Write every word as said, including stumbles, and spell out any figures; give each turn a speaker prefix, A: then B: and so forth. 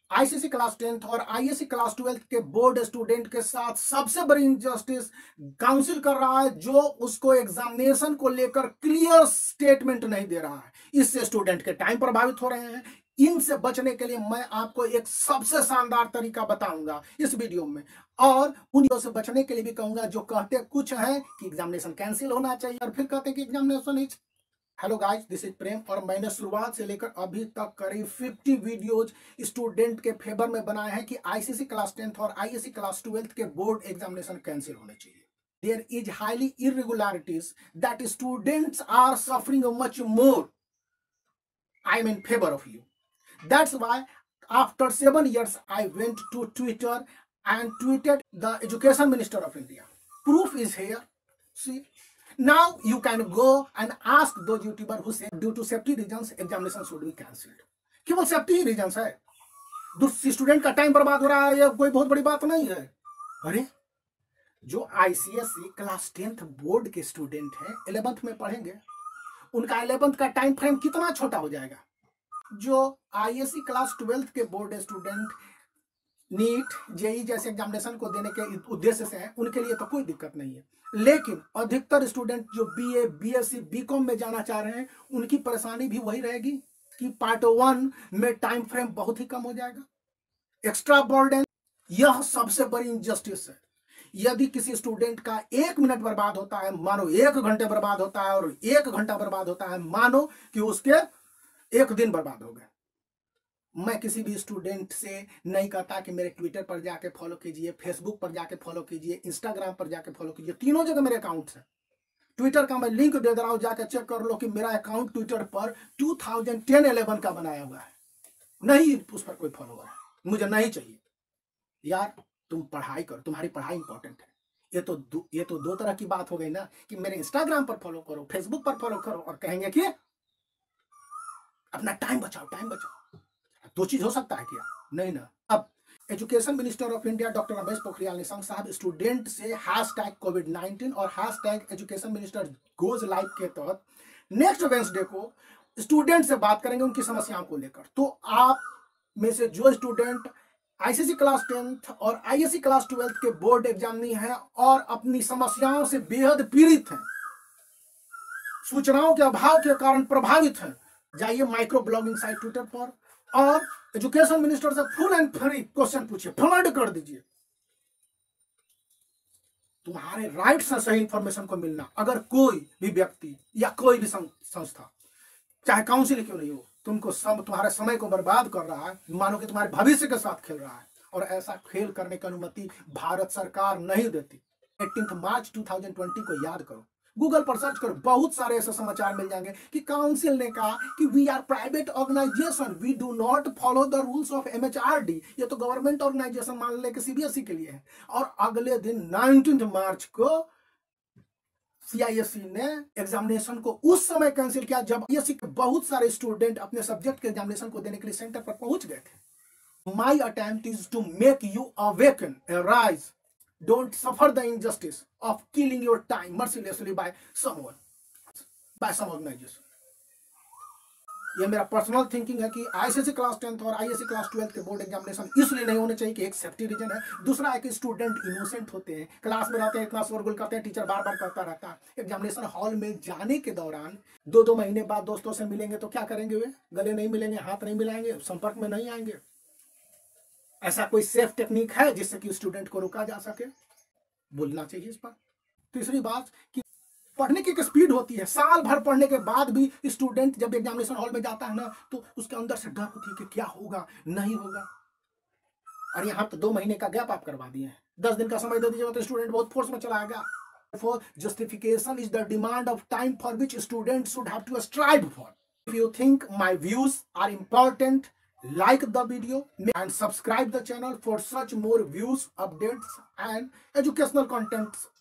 A: ICSE class tenth और ISC class twelfth के board student के साथ सबसे बड़ी इनजस्टिस काउंसिल कर रहा है, जो उसको एग्जामिनेशन को लेकर क्लियर स्टेटमेंट नहीं दे रहा है। इससे स्टूडेंट के टाइम प्रभावित हो रहे हैं। इनसे बचने के लिए मैं आपको एक सबसे शानदार तरीका बताऊंगा इस वीडियो में, और उन से बचने के लिए भी कहूंगा जो कहते कुछ है कि एग्जामिनेशन कैंसिल होना चाहिए और फिर कहते कि examination is. Hello guys, this is Prem और मैंने शुरुआत से लेकर अभी तक करीब पचास वीडियोज स्टूडेंट के फेवर में बनाए हैं कि आईसीएसई क्लास टेंथ और आईएससी क्लास ट्वेल्थ के बोर्ड एग्जामिनेशन कैंसिल होने चाहिए। There is highly irregularities that students are suffering much more. I am in favour of you. That's why after seven years I went to Twitter and tweeted the education minister of India. Proof is here. See, now you can go and ask those YouTuber who say due to safety reasons examination should be cancelled. केवल safety reasons है, student का time बर्बाद हो रहा है, ये कोई बहुत बड़ी बात नहीं है। अरे जो आईसीएसई क्लास टेंथ बोर्ड के स्टूडेंट हैं, इलेवेंथ में पढ़ेंगे, उनका इलेवेंथ का टाइम फ्रेम कितना छोटा हो जाएगा। जो आईएससी क्लास ट्वेल्थ के बोर्ड स्टूडेंट नीट जेई जैसे एग्जामिनेशन को देने के उद्देश्य से हैं, उनके लिए तो कोई दिक्कत नहीं है, लेकिन अधिकतर स्टूडेंट जो बीए बीएससी बीकॉम में जाना चाह रहे हैं, उनकी परेशानी भी वही रहेगी कि पार्ट वन में टाइम फ्रेम बहुत ही कम हो जाएगा, एक्स्ट्रा बर्डन। यह सबसे बड़ी इनजस्टिस है। यदि किसी स्टूडेंट का एक मिनट बर्बाद होता है, मानो एक घंटे बर्बाद होता है, और एक घंटा बर्बाद होता है, मानो कि उसके एक दिन बर्बाद हो गए। मैं किसी भी स्टूडेंट से नहीं कहता कि मेरे ट्विटर पर जाके फॉलो कीजिए, फेसबुक पर जाके फॉलो कीजिए, इंस्टाग्राम पर जाके फॉलो कीजिए, तीनों जगह मेरे अकाउंट्स हैं। ट्विटर का मैं लिंक दे दे रहा हूं, जाके चेक कर लो कि मेरा अकाउंट ट्विटर पर दो हज़ार दस इलेवन का बनाया हुआ है। नहीं उस पर कोई फॉलोवर है, मुझे नहीं चाहिए यार। तुम पढ़ाई करो, तुम्हारी पढ़ाई इंपॉर्टेंट है। ये तो दो, ये तो दो तरह की बात हो गई ना कि मेरे इंस्टाग्राम पर फॉलो करो, फेसबुक पर फॉलो करो, और कहेंगे कि अपना टाइम बचाओ, टाइम बचाओ। दो चीज हो सकता है क्या? नहीं ना। अब education minister of India doctor Ramesh Pokhriyal Nishank साहब स्टूडेंट से हैशटैग कोविड नाइनटीन और hashtag education minister goes live के तहत नेक्स्ट वेंसडे को स्टूडेंट से बात करेंगे उनकी समस्याओं को लेकर। तो आप में से जो स्टूडेंट आईसीएसई क्लास टेंथ और आईएससी क्लास ट्वेल्थ के बोर्ड एग्जामिनी है और अपनी समस्याओं से बेहद पीड़ित हैं, सूचनाओं के अभाव के कारण प्रभावित हैं, जाइए माइक्रो ब्लॉगिंग साइट ट्विटर पर और एजुकेशन मिनिस्टर से फुल एंड फ्री क्वेश्चन पूछिए, फ्लड कर दीजिए। तुम्हारे राइट से सही इंफॉर्मेशन को मिलना। अगर कोई भी व्यक्ति या कोई भी संस्था, चाहे काउंसिल क्यों नहीं हो, तुमको सम, तुम्हारे समय को बर्बाद कर रहा है, मानो कि तुम्हारे भविष्य के साथ खेल रहा है, और ऐसा खेल करने की अनुमति भारत सरकार नहीं देती। अठारह मार्च दो हज़ार बीस को याद करो, गूगल पर सर्च करो, बहुत सारे ऐसे समाचार मिल जाएंगे कि काउंसिल ने कहा कि we are private organisation, we do not follow the rules of MHRD. ये तो गवर्नमेंट ऑर्गेनाइजेशन मान ले कि सीबीएसई के लिए है। और अगले दिन उन्नीस मार्च को सीआईएससी ने एग्जामिनेशन को उस समय कैंसिल किया जब आईएससी के बहुत सारे स्टूडेंट अपने सब्जेक्ट के एग्जामिनेशन को देने के लिए सेंटर पर पहुंच गए थे। My attempt is to make you awaken, arise, don't suffer the injustice of killing your time mercilessly by someone, by some organization. ये मेरा पर्सनल थिंकिंग है कि आईसीएसई क्लास टेंथ और आईएससी क्लास ट्वेल्थ के बोर्ड एग्जामिनेशन इसलिए नहीं होने चाहिए कि एक सेफ्टी रीजन है, दूसरा है कि स्टूडेंट इनोसेंट होते हैं, क्लास में रहते हैं, इतना शोरगुल करते हैं, टीचर बार बार कहता रहता है। एग्जामिनेशन हॉल में जाने के दौरान दो दो महीने बाद दोस्तों से मिलेंगे तो क्या करेंगे? वे गले नहीं मिलेंगे, हाथ नहीं मिलाएंगे, संपर्क में नहीं आएंगे। ऐसा कोई सेफ टेक्निक है जिससे कि स्टूडेंट को रोका जा सके? बोलना चाहिए इस पर। तीसरी बात कि पढ़ने की एक स्पीड होती है, साल भर पढ़ने के बाद भी स्टूडेंट जब एग्जामिनेशन हॉल में जाता है ना, तो उसके अंदर से डर होती है कि क्या होगा, नहीं होगा। और यहाँ तो दो महीने का गैप आप करवा दिए हैं, दस दिन का समय दे दीजिएगा तो स्टूडेंट बहुत फोर्स में चला आएगा। For justification is the demand of time for which students should have to strive for. If you think my views are important, like the video and subscribe the channel for such more views, updates and educational contents